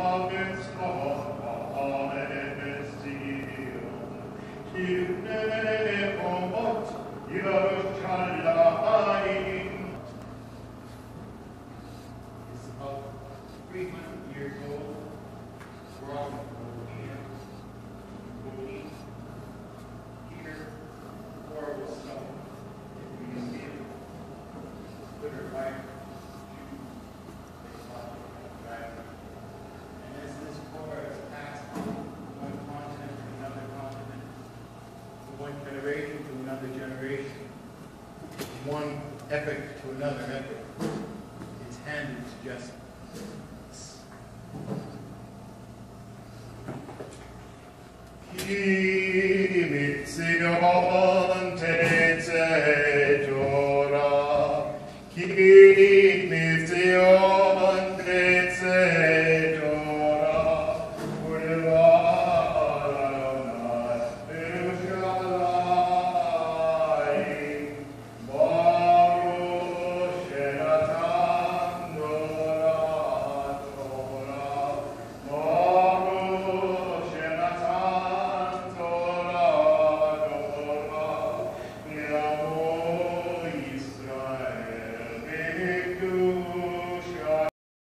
about 300 years old. From here, horrible snow in the museum. Put her back to and as this core has passed from one continent to another continent, from one generation to another generation, from one epoch to another epoch, it's handed to justice. He